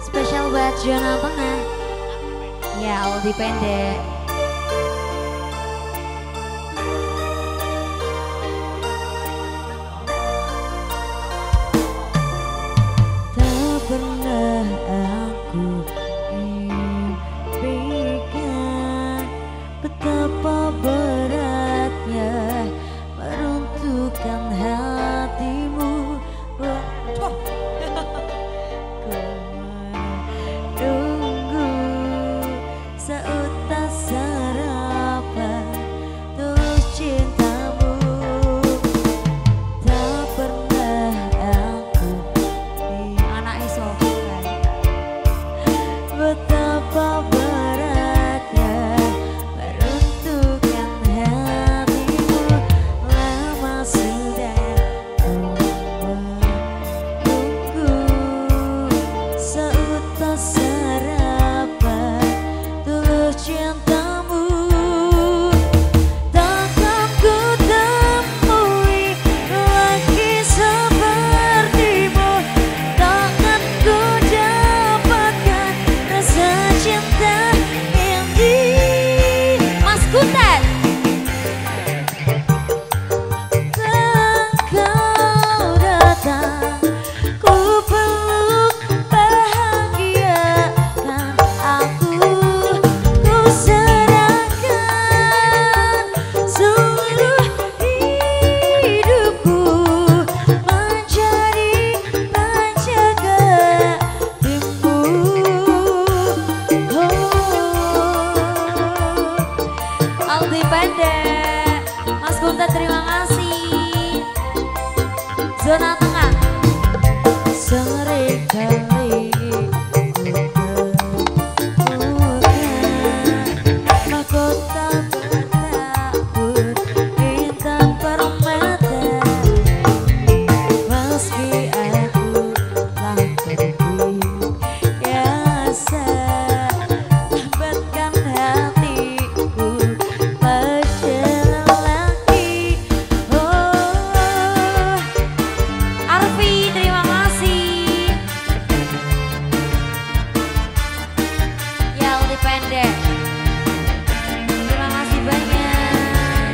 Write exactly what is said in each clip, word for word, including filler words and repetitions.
Spesial buat zona tengah. Ya, Aldi pendek. Tak pernah aku impikan betapa beratnya meruntuhkan hatimu. Menunggu seutas harapan tulus cintamu. Tak pernah aku Anak Sofian. betapa beratnya meruntuhkan hatimu. Lama sudah ku menunggu seutas harapan tulus cintamu. Takkan ku temui lagi sepertimu. Takkan ku dapatkan rasa cinta ini. Mas Kutet. Tak kau datang, ku peluk bahagiakan aku. Ku serahkan seluruh hidupku menjadi penjaga hatimu. Oh. Aldi pendek. Mas Kutet terima kasih. Zona tengah. Seringkali ku temukan mahkota bertabur bintang permata. Meski aku telah pergi, biasa lambatkan hatiku berjalan lagi. Oh, Arfi terima kasih. Ya Aldi pendek. Terima kasih banyak.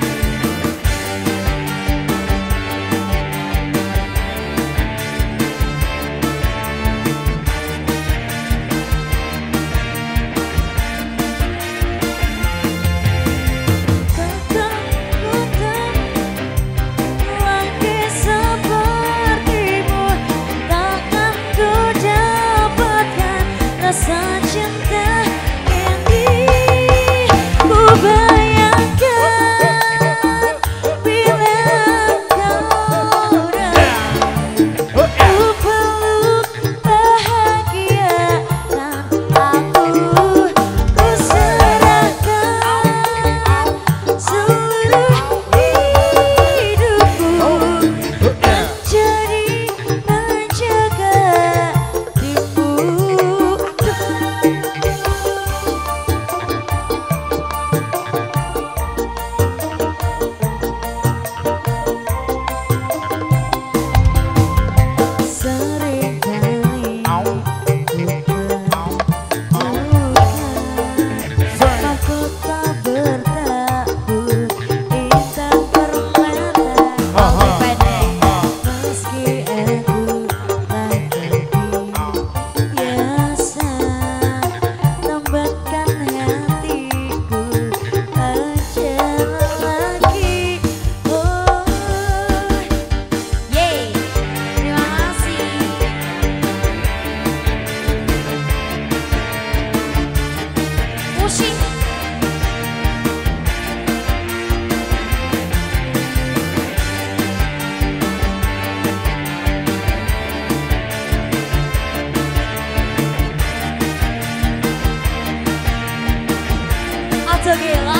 takkan ku temui lagi sepertimu. Takkan ku dapatkan rasa cinta ini. Ku bayangkan bila kau datang, ku peluk bahagiakan aku. Ku serahkan seluruh hidupku menjadi penjaga hatimu. Seringkali ku temukan mahkota bertabur bintang permata. Aldi pendek. Meski aku telah pergi, biasa lambatkan hatiku berjalan lagi. Oh, Yeay. Terima kasih. Pusing. Aja gila.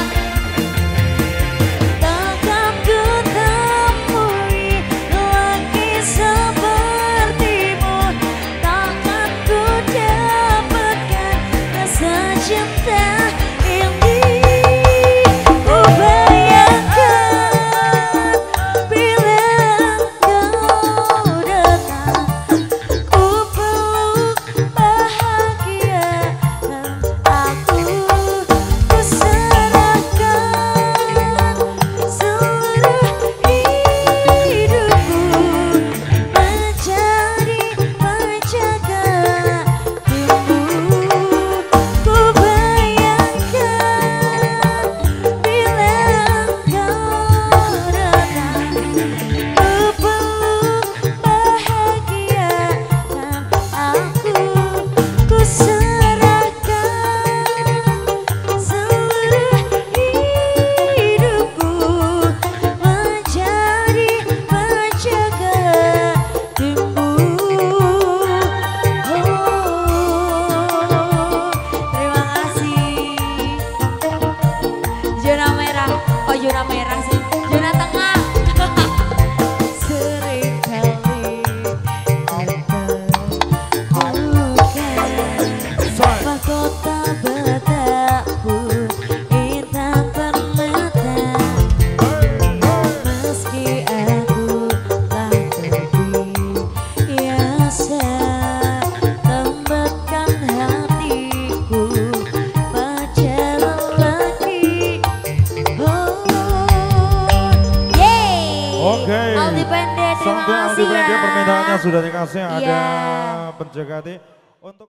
takkan ku temui lagi sepertimu. Takkan ku dapatkan rasa cinta ini. Ku bayangkan bila kau datang, ku peluk bahagia. untuk Aldi Makasih Band, ya. permintaannya sudah dikasih, ada Iya. penjaga hati. Untuk